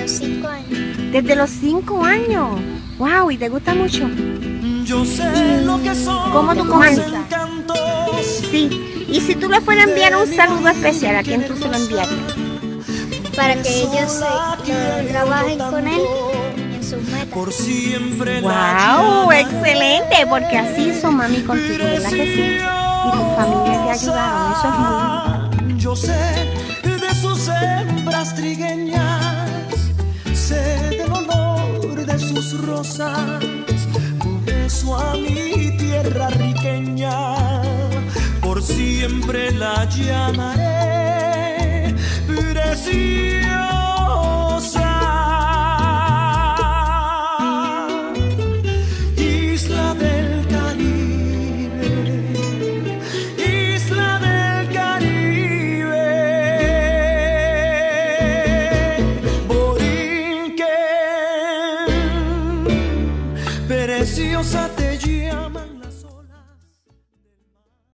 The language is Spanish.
los 5 años. Desde los 5 años. Wow, ¿y te gusta mucho? Yo sé lo que son ¿Cómo tú los comienzas? encantos. Sí. Y si tú le fueras a enviar un saludo especial, ¿a quién tú se lo enviarías? Para que ellos trabajen con él en sus metas. Por siempre Wow, excelente, porque así hizo mami contigo, ¿verdad que sí? Y tu familia te ayudaron, eso es muy lindo. Yo sé de sus hembras trigueñas, sé del olor de sus rosas, por eso a mi tierra riqueña, por siempre la llamaré preciosa. Isla del Caribe, isla del Caribe, Borinquen, preciosa te llaman.